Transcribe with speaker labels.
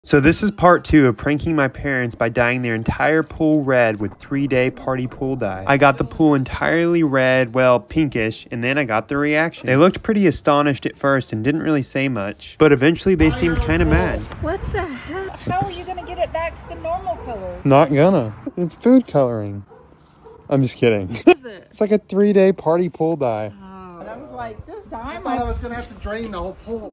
Speaker 1: So this is part 2 of pranking my parents by dyeing their entire pool red with 3-day party pool dye. I got the pool entirely red, well, pinkish, and then I got the reaction. They looked pretty astonished at first and didn't really say much, but eventually they seemed kind of mad.
Speaker 2: What the hell? How are you gonna get it back to the normal color?
Speaker 1: Not gonna. It's food coloring. I'm just kidding.
Speaker 2: What is it?
Speaker 1: It's like a 3-day party pool dye.
Speaker 2: Oh. And I was like, this dye
Speaker 3: I thought I was gonna have to drain the whole pool.